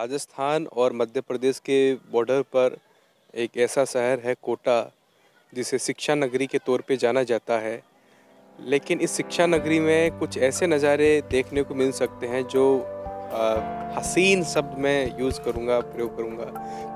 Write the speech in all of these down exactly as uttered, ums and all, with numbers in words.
राजस्थान और मध्य प्रदेश के बॉर्डर पर एक ऐसा शहर है कोटा, जिसे शिक्षा नगरी के तौर पे जाना जाता है। लेकिन इस शिक्षा नगरी में कुछ ऐसे नज़ारे देखने को मिल सकते हैं जो आ, हसीन शब्द मैं यूज़ करूँगा, प्रयोग करूँगा।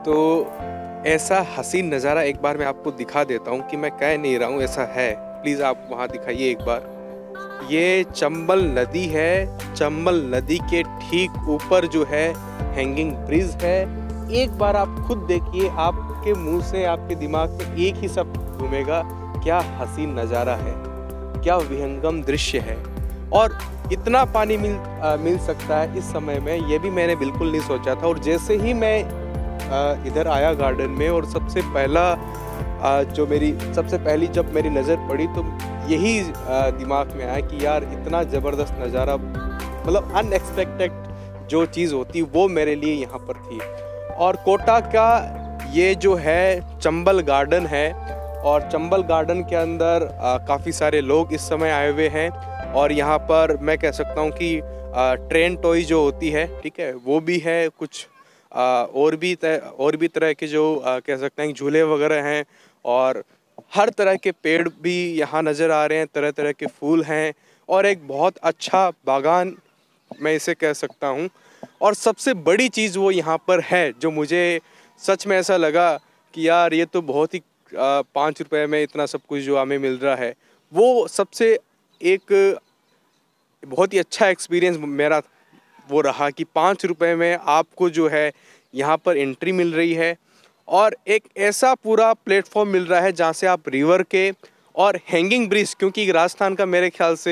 तो ऐसा हसीन नज़ारा एक बार मैं आपको दिखा देता हूँ कि मैं कह नहीं रहा हूँ, ऐसा है। प्लीज़ आप वहाँ दिखाइए एक बार। ये चंबल नदी है। चंबल नदी के ठीक ऊपर जो है हैंगिंग ब्रिज है। एक बार आप खुद देखिए, आपके मुंह से, आपके दिमाग में एक ही शब्द घूमेगा, क्या हसीन नज़ारा है, क्या विहंगम दृश्य है। और इतना पानी मिल आ, मिल सकता है इस समय में, ये भी मैंने बिल्कुल नहीं सोचा था। और जैसे ही मैं आ, इधर आया गार्डन में, और सबसे पहला आ, जो मेरी सबसे पहली जब मेरी नज़र पड़ी तो यही दिमाग में आया कि यार इतना ज़बरदस्त नज़ारा, मतलब अनएक्सपेक्टेड जो चीज़ होती वो मेरे लिए यहाँ पर थी। और कोटा का ये जो है चंबल गार्डन है, और चंबल गार्डन के अंदर काफ़ी सारे लोग इस समय आए हुए हैं। और यहाँ पर मैं कह सकता हूँ कि आ, ट्रेन टॉय जो होती है, ठीक है, वो भी है। कुछ आ, और भी और भी तरह के जो आ, कह सकते हैं झूले वगैरह हैं, और हर तरह के पेड़ भी यहाँ नज़र आ रहे हैं, तरह तरह के फूल हैं, और एक बहुत अच्छा बागान मैं इसे कह सकता हूँ। और सबसे बड़ी चीज़ वो यहाँ पर है जो मुझे सच में ऐसा लगा कि यार ये तो बहुत ही पाँच रुपए में इतना सब कुछ जो हमें मिल रहा है, वो सबसे एक बहुत ही अच्छा एक्सपीरियंस मेरा वो रहा कि पाँच रुपए में आपको जो है यहाँ पर एंट्री मिल रही है, और एक ऐसा पूरा प्लेटफॉर्म मिल रहा है जहाँ से आप रिवर के और हैंगिंग ब्रिज, क्योंकि राजस्थान का मेरे ख्याल से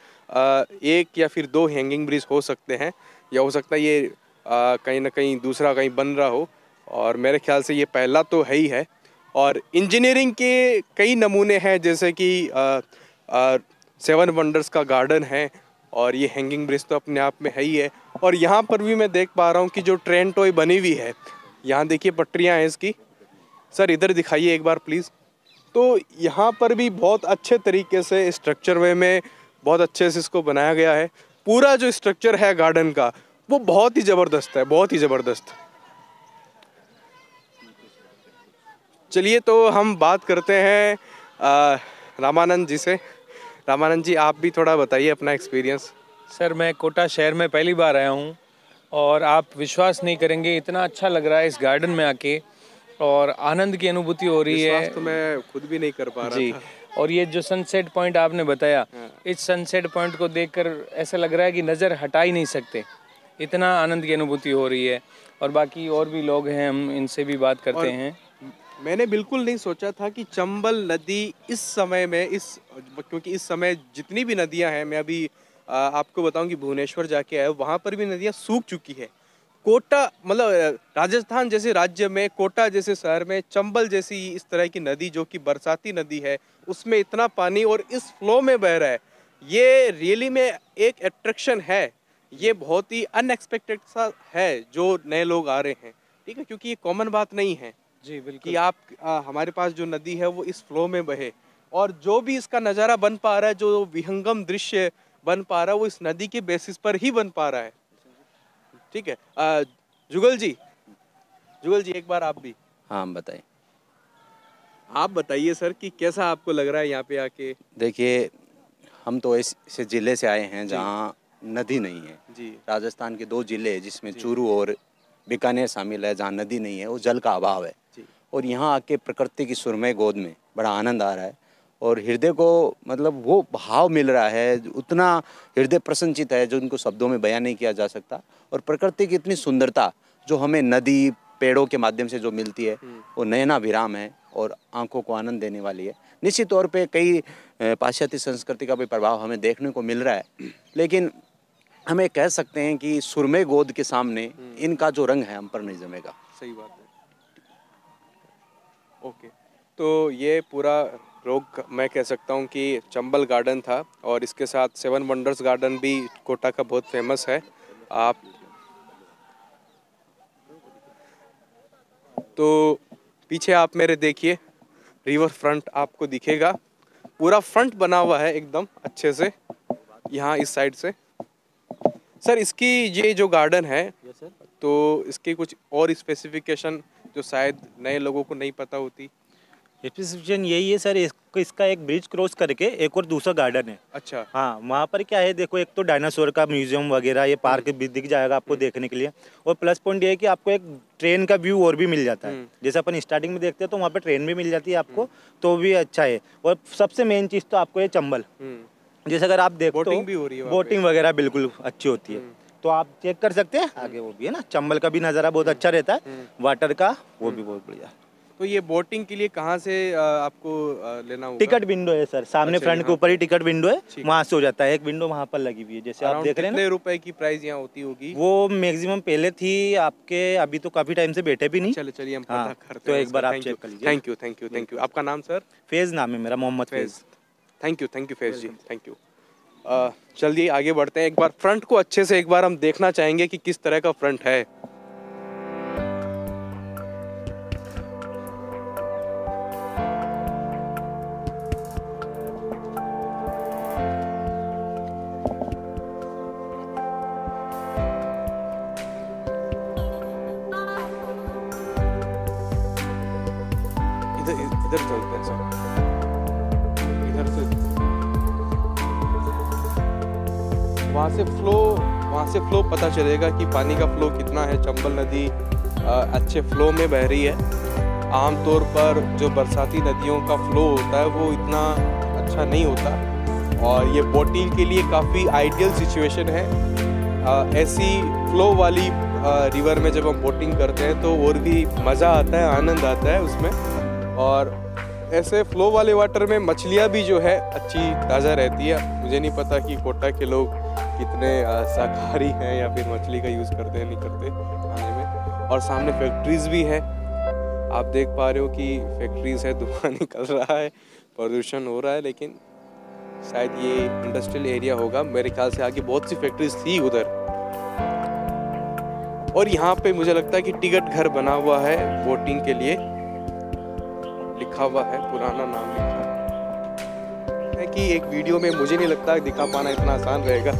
एक या फिर दो हैंगिंग ब्रिज हो सकते हैं, या हो सकता है ये कहीं ना कहीं दूसरा कहीं बन रहा हो, और मेरे ख्याल से ये पहला तो है ही है। और इंजीनियरिंग के कई नमूने हैं, जैसे कि सेवन वंडर्स का गार्डन है, और ये हैंगिंग ब्रिज तो अपने आप में है ही है। और यहाँ पर भी मैं देख पा रहा हूँ कि जो ट्रेन टॉय बनी हुई है, यहाँ देखिए पटरियाँ हैं इसकी। सर इधर दिखाइए एक बार प्लीज़। तो यहाँ पर भी बहुत अच्छे तरीके से स्ट्रक्चर वे में बहुत अच्छे से इसको बनाया गया है। पूरा जो स्ट्रक्चर है गार्डन का वो बहुत ही ज़बरदस्त है, बहुत ही ज़बरदस्त। चलिए तो हम बात करते हैं रामानंद जी से। रामानंद जी, आप भी थोड़ा बताइए अपना एक्सपीरियंस। सर मैं कोटा शहर में पहली बार आया हूँ, और आप विश्वास नहीं करेंगे, इतना अच्छा लग रहा है इस गार्डन में आके, और आनंद की अनुभूति हो रही है। विश्वास तो मैं खुद भी नहीं कर पा रहा जी। था। और ये जो सनसेट पॉइंट आपने बताया, हाँ। इस सनसेट पॉइंट को देखकर ऐसा लग रहा है कि नज़र हटा ही नहीं सकते, इतना आनंद की अनुभूति हो रही है। और बाकी और भी लोग हैं, हम इनसे भी बात करते हैं। मैंने बिल्कुल नहीं सोचा था कि चंबल नदी इस समय में, इस क्योंकि इस समय जितनी भी नदियां हैं, मैं अभी आ, आपको बताऊं कि भुवनेश्वर जाके आया, वहाँ पर भी नदियां सूख चुकी है। कोटा मतलब राजस्थान जैसे राज्य में, कोटा जैसे शहर में चंबल जैसी इस तरह की नदी जो कि बरसाती नदी है, उसमें इतना पानी और इस फ्लो में बह रहा है, ये रियली में एक अट्रैक्शन है। ये बहुत ही अनएक्सपेक्टेड सा है जो नए लोग आ रहे हैं, ठीक है, क्योंकि ये कॉमन बात नहीं है जी बिल्कुल कि आप आ, हमारे पास जो नदी है वो इस फ्लो में बहे, और जो भी इसका नज़ारा बन पा रहा है, जो विहंगम दृश्य बन पा रहा है, वो इस नदी के बेसिस पर ही बन पा रहा है। ठीक है। आ, जुगल जी, जुगल जी एक बार आप भी। हाँ बताइए। आप बताइए सर कि कैसा आपको लग रहा है यहाँ पे आके। देखिए, हम तो ऐसे ज़िले से आए हैं जहाँ नदी नहीं है जी। राजस्थान के दो ज़िले हैं जिसमें चूरू और बीकानेर शामिल है, जहाँ नदी नहीं है, वो जल का अभाव है। और यहाँ आके प्रकृति की सुरमय गोद में बड़ा आनंद आ रहा है, और हृदय को मतलब वो भाव मिल रहा है, उतना हृदय प्रसन्नचित है जो उनको शब्दों में बयान नहीं किया जा सकता। और प्रकृति की इतनी सुंदरता जो हमें नदी पेड़ों के माध्यम से जो मिलती है, वो नयनाभिराम है और आंखों को आनंद देने वाली है। निश्चित तौर पे कई पाश्चात्य संस्कृति का भी प्रभाव हमें देखने को मिल रहा है, लेकिन हमें कह सकते हैं कि सुरमय गोद के सामने इनका जो रंग है हम पर नहीं जमेगा। सही बात है। ओके, तो ये पूरा रोग मैं कह सकता हूँ कि चंबल गार्डन था, और इसके साथ सेवन वंडर्स गार्डन भी कोटा का बहुत फेमस है। आप तो पीछे आप मेरे देखिए, रिवर फ्रंट आपको दिखेगा, पूरा फ्रंट बना हुआ है एकदम अच्छे से यहाँ इस साइड से। सर इसकी ये जो गार्डन है, तो इसके कुछ और स्पेसिफिकेशन जो शायद नए लोगों को नहीं पता होती। स्पेसिफिकेशन यही है सर, इसको इसका एक ब्रिज क्रॉस करके एक और दूसरा गार्डन है। अच्छा। हाँ, वहाँ पर क्या है, देखो एक तो डायनासोर का म्यूजियम वगैरह ये पार्क भी दिख जाएगा आपको देखने के लिए, और प्लस पॉइंट ये है कि आपको एक ट्रेन का व्यू और भी मिल जाता है। जैसे अपन स्टार्टिंग में देखते हैं तो वहाँ पर ट्रेन भी मिल जाती है आपको, तो भी अच्छा है। और सबसे मेन चीज़ तो आपको ये चंबल, जैसे अगर आप देखो बोटिंग भी हो रही है, बोटिंग वगैरह बिल्कुल अच्छी होती है, तो आप चेक कर सकते हैं आगे, वो भी है ना। चंबल का भी नज़ारा बहुत अच्छा रहता है, वाटर का वो भी बहुत बढ़िया। तो ये बोटिंग के लिए कहाँ से आपको लेना होगा? टिकट विंडो है सर, सामने अच्छा, फ्रंट के ऊपर ही टिकट विंडो है, वहाँ से हो जाता है। एक विंडो वहाँ पर लगी हुई है, जैसे आप देख रहे हैं ना। कितने रुपए की प्राइस यहाँ होती होगी? वो मैक्सिमम पहले थी आपके, अभी तो काफी टाइम से बैठे भी नहीं। चलिए चलिए हम हाँ, पता करते तो हैं। एक बार आप चेक कर लीजिए। Thank you thank you thank you. आपका नाम सर? फैज नाम है मेरा, Mohammad Faiz. Thank you thank you Faiz ji, thank you. चलिए आगे बढ़ते हैं। एक बार फ्रंट को अच्छे से एक बार हम देखना चाहेंगे कि किस तरह का फ्रंट है। इधर इधर चलते हैं सर, इधर से वहाँ से फ्लो वहाँ से फ्लो पता चलेगा कि पानी का फ्लो कितना है। चंबल नदी अच्छे फ्लो में बह रही है। आमतौर पर जो बरसाती नदियों का फ्लो होता है वो इतना अच्छा नहीं होता, और ये बोटिंग के लिए काफ़ी आइडियल सिचुएशन है। आ, ऐसी फ्लो वाली आ, रिवर में जब हम बोटिंग करते हैं तो और भी मज़ा आता है, आनंद आता है उसमें। और ऐसे फ्लो वाले वाटर में मछलियाँ भी जो है अच्छी ताज़ा रहती है। मुझे नहीं पता कि कोटा के लोग कितने शाकाहारी हैं या फिर मछली का यूज़ करते हैं नहीं करते खाने में। और सामने फैक्ट्रीज़ भी है, आप देख पा रहे हो कि फैक्ट्रीज़ है, धुआं निकल रहा है, प्रदूषण हो रहा है, लेकिन शायद ये इंडस्ट्रियल एरिया होगा। मेरे ख्याल से आगे बहुत सी फैक्ट्रीज थी उधर। और यहाँ पे मुझे लगता है कि टिकट घर बना हुआ है बोटिंग के लिए, लिखा हुआ है, पुराना नाम लिखा है कि एक वीडियो में मुझे नहीं लगता दिखा पाना इतना आसान रहेगा।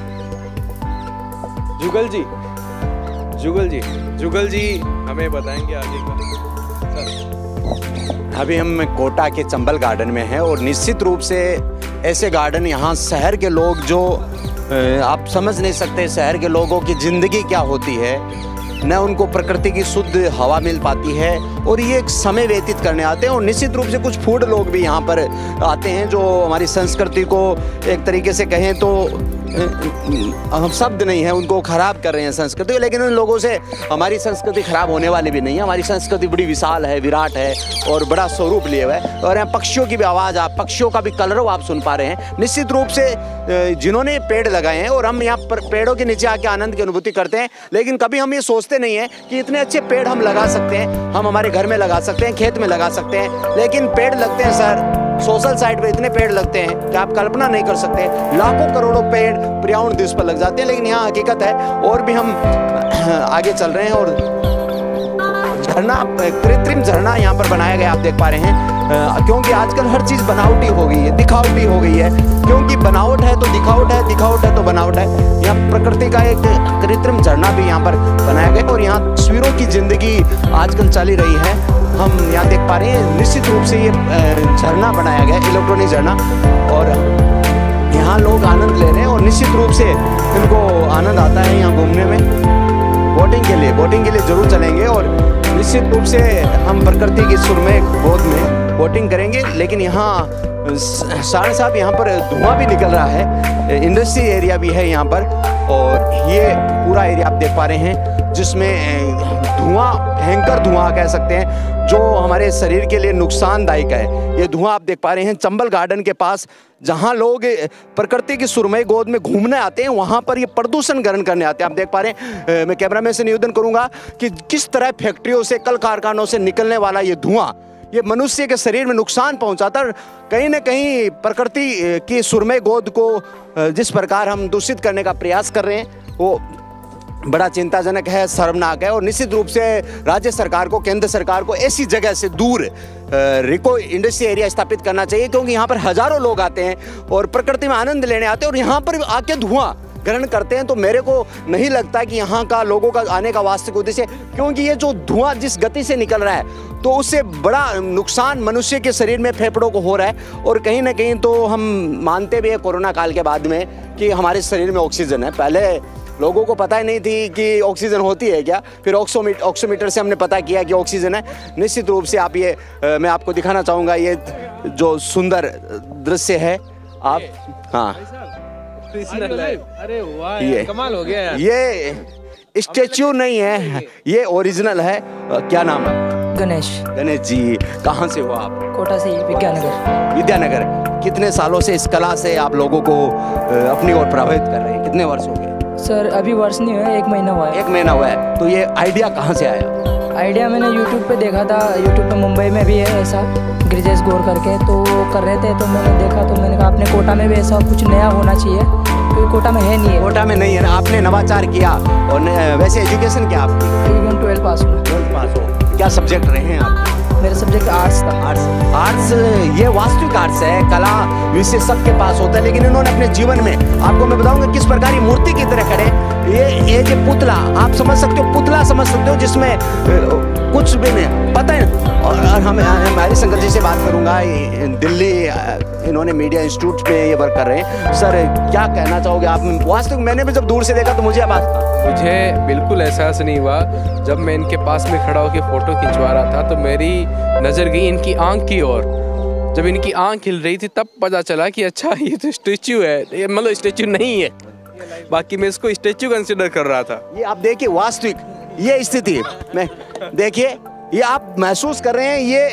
जुगल जी जुगल जी जुगल जी हमें बताएंगे आगे का सर। अभी हम कोटा के चंबल गार्डन में हैं, और निश्चित रूप से ऐसे गार्डन यहाँ शहर के लोग जो आप समझ नहीं सकते, शहर के लोगों की ज़िंदगी क्या होती है, न उनको प्रकृति की शुद्ध हवा मिल पाती है, और ये एक समय व्यतीत करने आते हैं। और निश्चित रूप से कुछ फूड लोग भी यहाँ पर आते हैं जो हमारी संस्कृति को एक तरीके से कहें तो हम शब्द नहीं है, उनको खराब कर रहे हैं संस्कृति, लेकिन उन लोगों से हमारी संस्कृति खराब होने वाली भी नहीं है। हमारी संस्कृति बड़ी विशाल है, विराट है और बड़ा स्वरूप लिए हुआ है। और यहाँ पक्षियों की भी आवाज़, आप पक्षियों का भी कलरव आप सुन पा रहे हैं। निश्चित रूप से जिन्होंने पेड़ लगाए हैं, और हम यहाँ पर पेड़ों के नीचे आके आनंद की अनुभूति करते हैं, लेकिन कभी हम ये सोचते नहीं है कि इतने अच्छे पेड़ हम लगा सकते हैं, हम हमारे घर में लगा सकते हैं, खेत में लगा सकते हैं, लेकिन पेड़ लगते हैं सर सोशल साइट पे इतने पेड़ लगते हैं कि आप कल्पना नहीं कर सकते। लाखों करोड़ों पेड़ पर्यावरण दिवस पर लग जाते हैं, लेकिन यहाँ हकीकत है। और भी हम आगे चल रहे हैं, और झरना, कृत्रिम झरना यहाँ पर बनाया गया, आप देख पा रहे हैं, क्योंकि आजकल हर चीज़ बनावटी हो गई है, दिखावटी हो गई है। क्योंकि बनावट है तो दिखावट है, दिखावट है तो बनावट है। यहाँ प्रकृति का एक कृत्रिम झरना भी यहाँ पर बनाया गया, और यहाँ तस्वीरों की जिंदगी आजकल चली रही है। हम यहाँ देख पा रहे हैं, निश्चित रूप से ये झरना बनाया गया, इलेक्ट्रॉनिक झरना, और यहाँ लोग आनंद ले रहे हैं, और निश्चित रूप से इनको आनंद आता है यहाँ घूमने में। बोटिंग के लिए बोटिंग के लिए जरूर चलेंगे, और निश्चित रूप से हम प्रकृति की सुरमय गोद में बोटिंग करेंगे। लेकिन यहाँ साढ़े साहब यहाँ पर धुआं भी निकल रहा है, इंडस्ट्री एरिया भी है यहाँ पर, और ये पूरा एरिया आप देख पा रहे हैं जिसमें धुआं, भयंकर धुआं कह सकते हैं, जो हमारे शरीर के लिए नुकसानदायक है। ये धुआं आप देख पा रहे हैं चंबल गार्डन के पास, जहाँ लोग प्रकृति की सुरमई गोद में घूमने आते हैं, वहाँ पर ये प्रदूषण ग्रहण करने आते हैं। आप देख पा रहे हैं, मैं कैमरामैन से निवेदन करूँगा कि किस तरह फैक्ट्रियों से, कल कारखानों से निकलने वाला ये धुआं ये मनुष्य के शरीर में नुकसान पहुंचाता है। कहीं ना कहीं प्रकृति की सुरमई गोद को जिस प्रकार हम दूषित करने का प्रयास कर रहे हैं वो बड़ा चिंताजनक है, शर्मनाक है। और निश्चित रूप से राज्य सरकार को, केंद्र सरकार को ऐसी जगह से दूर रिको इंडस्ट्री एरिया स्थापित करना चाहिए, क्योंकि यहाँ पर हजारों लोग आते हैं और प्रकृति में आनंद लेने आते हैं, और यहाँ पर आके धुआं ग्रहण करते हैं, तो मेरे को नहीं लगता कि यहाँ का लोगों का आने का वास्तविक उद्देश्य, क्योंकि ये जो धुआं जिस गति से निकल रहा है तो उससे बड़ा नुकसान मनुष्य के शरीर में, फेफड़ों को हो रहा है। और कहीं ना कहीं तो हम मानते भी हैं कोरोना काल के बाद में कि हमारे शरीर में ऑक्सीजन है। पहले लोगों को पता ही नहीं थी कि ऑक्सीजन होती है क्या, फिर ऑक्सोमीटर ऑक्सीमीटर से हमने पता किया कि ऑक्सीजन है। निश्चित रूप से आप ये आ, मैं आपको दिखाना चाहूँगा, ये जो सुंदर दृश्य है आप, हाँ अरे वाह ये कमाल हो गया यार। ये स्टेच्यू नहीं है, ये ओरिजिनल है। क्या नाम है? गणेश। गणेश जी, कहाँ से हो आप? कोटा से, विद्यानगर। विद्यानगर। कितने सालों से इस कला से आप लोगों को अपनी ओर प्रभावित कर रहे हैं? कितने वर्ष हो गए? सर अभी वर्ष नहीं हुआ, एक महीना हुआ है। एक महीना हुआ है। तो ये आइडिया कहाँ से आया? आइडिया मैंने यूट्यूब पे देखा था, यूट्यूब पे मुंबई में भी है ऐसा, गिरिजेश गौर करके, तो वो कर रहे थे, तो मैंने देखा, तो मैंने कहा अपने कोटा में भी ऐसा कुछ नया होना चाहिए, क्योंकि कोटा में है नहीं है। कोटा में नहीं है ना, आपने नवाचार किया। और वैसे एजुकेशन क्या आपकी? ट्वेल्थ पास हुआ। ट्वेल्थ पास हो। क्या सब्जेक्ट रहे हैं आप? मेरा सब्जेक्ट आर्ट्स था। आर्ट्स। आर्ट्स ये वास्तविक आर्ट्स है, कला विषय सबके पास होता है, लेकिन इन्होंने अपने जीवन में, आपको मैं बताऊंगा किस प्रकार की मूर्ति की तरह खड़े, ये ये जो पुतला, आप समझ सकते हो, पुतला समझ सकते हो जिसमें कुछ भी नहीं पता है। और हम हमारे शंकर जी से बात करूंगा, दिल्ली इन्होंने मीडिया इंस्टीट्यूट में ये वर्क कर रहे हैं। सर क्या कहना चाहोगे आप? वास्तविक मैंने भी जब दूर से देखा तो मुझे आवाज मुझे बिल्कुल एहसास नहीं हुआ। जब मैं इनके पास में खड़ा होकर फ़ोटो खिंचवा रहा था तो मेरी नज़र गई इनकी आंख की ओर। जब इनकी आंख हिल रही थी तब पता चला कि अच्छा ये तो स्टेच्यू है, ये मतलब स्टेच्यू नहीं है, बाकी मैं इसको स्टेच्यू कंसिडर कर रहा था। ये आप देखिए वास्तविक ये स्थिति में, देखिए ये आप महसूस कर रहे हैं, ये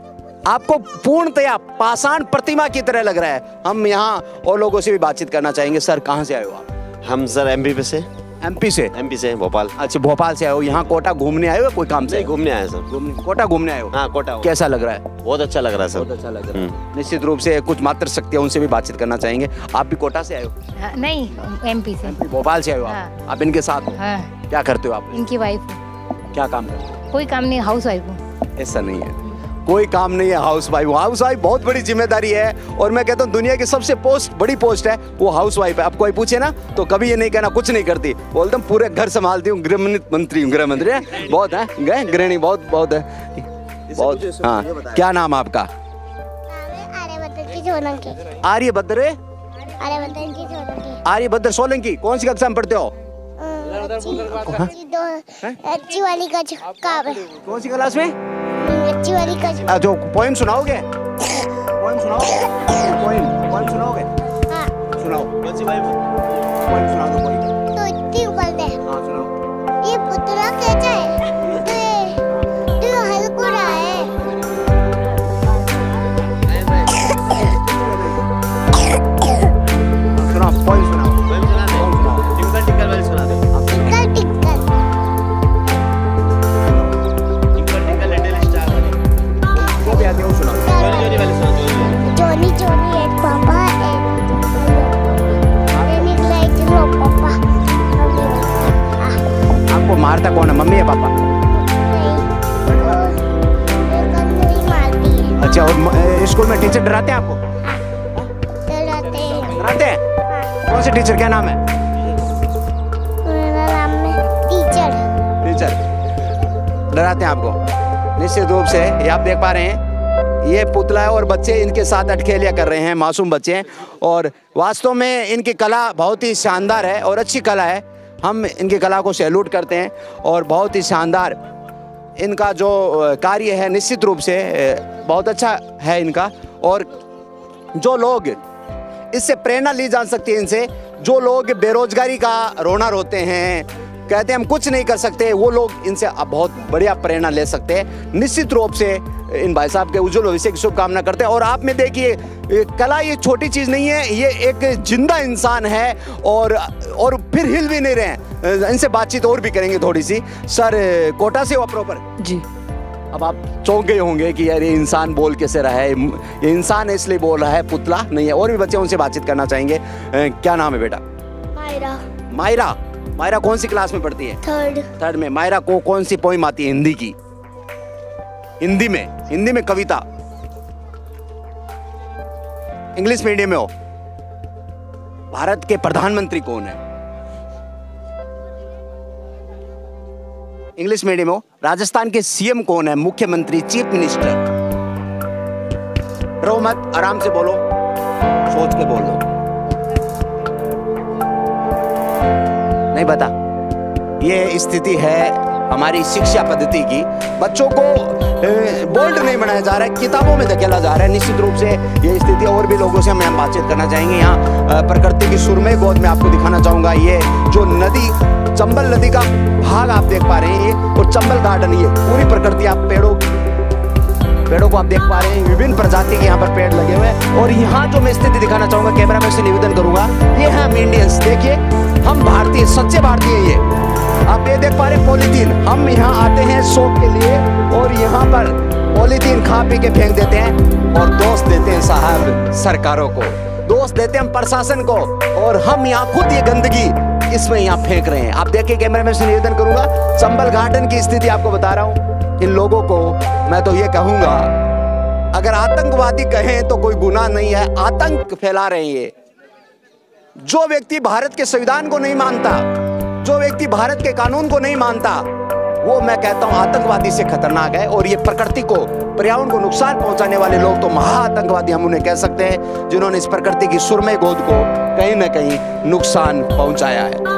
आपको पूर्णतया पाषाण प्रतिमा की तरह लग रहा है। हम यहाँ और लोगों से भी बातचीत करना चाहेंगे। सर कहाँ से आए हो आप? हम सर एमपी पे से। एमपी से? एमपी से भोपाल। अच्छा भोपाल से आए हो, यहाँ कोटा घूमने आए हो कोई काम से? घूमने आए सर। घूमने, कोटा घूमने आए हो? हाँ कोटा। कैसा लग रहा है? बहुत अच्छा लग रहा है सर। बहुत अच्छा लग रहा है। निश्चित रूप से कुछ मात्र शक्ति है, उनसे भी बातचीत करना चाहेंगे। आप भी कोटा से आए हो? हाँ, नहीं एमपी से। भोपाल से आए हो आप? हाँ। आप इनके साथ हो? हाँ। क्या करते हो आप? इनकी वाइफ। क्या काम करते हो? कोई काम नहीं, हाउस वाइफ हूँ। ऐसा नहीं है, कोई काम नहीं है, हाउस वाइफ। हाउस वाइफ बहुत बड़ी जिम्मेदारी है, और मैं कहता हूँ दुनिया की सबसे पोस्ट बड़ी पोस्ट है वो हाउस वाइफ है। अब कोई पूछे ना तो कभी ये नहीं कहना कुछ नहीं करती, बोलता हूँ पूरे घर संभालती हूँ, गृह मंत्री हूँ। गृह मंत्री है बहुत है, गए गृहिणी बहुत बहुत है बहुत। हाँ क्या नाम आपका? आर्यभद्र की सोलंकी। आर्यभद्र? आर्यभद्र की सोलंकी। आर्यभद्र सोलंकी। कौन सी कक्षा में पढ़ते हो? अच्छी दो अच्छी वाली कज का। कौन सी क्लास में? अच्छी वाली कज। जो पोएम सुनाओगे? पोएम सुनाओगे? पोएम पोएम सुनाओगे? हाँ सुनाओ। कौन सी पोएम? पोएम सुना दो कोई। तो इतनी उबल दे। हाँ सुनाओ। ये पुतला कैसा है? तो ये तो ये हल्को रहा है। सुनाओ पोएम सुनाओ। पोएम सुना दे। टिंकल टिंकल वाली सुना दे। Twinkle twinkle. Twinkle twinkle little star वाली। जो भी आती है वो सुनाओ। जोनी जोनी वाली सुना दो। जोनी जोनी एक पापा एक रेनी लाइट लो पापा। आपको मारता कौन है, मम्मी या पापा? नहीं मारती है। अच्छा, और म- स्कूल में टीचर डराते हैं आपको? डराते हैं। डराते हैं? कौन से टीचर, क्या नाम है? मेरा नाम है टीचर। टीचर डराते हैं आपको? निश्चित रूप से ये आप देख पा रहे हैं, ये पुतला है और बच्चे इनके साथ अटखेलियाँ कर रहे हैं, मासूम बच्चे हैं। और वास्तव में इनकी कला बहुत ही शानदार है और अच्छी कला है। हम इनकी कला को सैल्यूट करते हैं और बहुत ही शानदार इनका जो कार्य है, निश्चित रूप से बहुत अच्छा है इनका। और जो लोग इससे प्रेरणा ली जा सकती है इनसे, जो लोग बेरोजगारी का रोना रोते हैं, कहते हैं हम कुछ नहीं कर सकते, वो लोग इनसे बहुत बढ़िया प्रेरणा ले सकते हैं। निश्चित रूप से इन भाई साहब के उज्जवल भविष्य की शुभकामना करते हैं। और आप में देखिए, कला ये छोटी चीज़ नहीं है, ये एक जिंदा इंसान है और और फिर हिल भी नहीं रहे हैं। इनसे बातचीत और भी करेंगे थोड़ी सी। सर कोटा से हो प्रॉपर? जी। अब आप चौंक गए होंगे कि यार ये इंसान बोल कैसे रहा है, ये इंसान है इसलिए बोल रहा है, पुतला नहीं है। और भी बच्चे उनसे बातचीत करना चाहेंगे। क्या नाम है बेटा? मायरा। मायरा। मायरा कौन सी क्लास में पढ़ती है? थर्ड। थर्ड में। मायरा को कौन सी पोइम आती है हिंदी की? हिंदी में हिंदी में कविता। इंग्लिश मीडियम में हो। भारत के प्रधानमंत्री कौन है? इंग्लिश मीडियम हो। राजस्थान के सीएम कौन है? मुख्यमंत्री, चीफ मिनिस्टर। डरो मत, आराम से बोलो, सोच के बोलो। नहीं पता। ये स्थिति है हमारी शिक्षा पद्धति की। बच्चों को बोल्ड नहीं बनाया जा रहा है, किताबों में धकेला जा रहा है। निश्चित रूप से ये स्थिति, और भी लोगों से हम बातचीत करना चाहेंगे। यहाँ प्रकृति की सुरमई गोद में आपको दिखाना चाहूंगा, ये जो नदी, चंबल नदी का भाग आप देख पा रहे हैं, ये और चंबल गार्डन, ये पूरी प्रकृति, आप पेड़ों पेड़ों को आप देख पा रहे हैं। विभिन्न प्रजाति के यहाँ पर पेड़ लगे हुए हैं। और यहाँ जो मैं स्थिति दिखाना चाहूंगा, कैमरा मैन से निवेदन करूंगा, ये है हम इंडियंस। देखिए, हम भारतीय, सच्चे भारतीय। ये आप ये देख पा रहे हैं पॉलीथीन। हम यहाँ आते हैं शौक के लिए और यहाँ पर पॉलीथीन खा पी के फेंक देते हैं और दोष देते हैं साहब सरकारों को, दोष देते हैं हम प्रशासन को, और हम यहाँ खुद ये गंदगी इसमें यहाँ फेंक रहे हैं। आप देखिए, कैमरा मैन से निवेदन करूंगा, चंबल गार्डन की स्थिति आपको बता रहा हूँ। इन लोगों को मैं तो ये कहूंगा, अगर आतंकवादी कहें तो कोई गुनाह नहीं है, आतंक फैला रहे हैं ये। जो व्यक्ति भारत के संविधान को नहीं मानता, जो व्यक्ति भारत के कानून को नहीं मानता, वो मैं कहता हूं आतंकवादी से खतरनाक है। और ये प्रकृति को, पर्यावरण को नुकसान पहुंचाने वाले लोग तो महाआतंकवादी हम उन्हें कह सकते हैं, जिन्होंने इस प्रकृति की सुरमई गोद को कहीं ना कहीं नुकसान पहुंचाया है।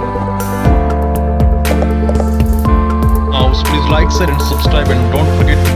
Please like, share and subscribe, and don't forget to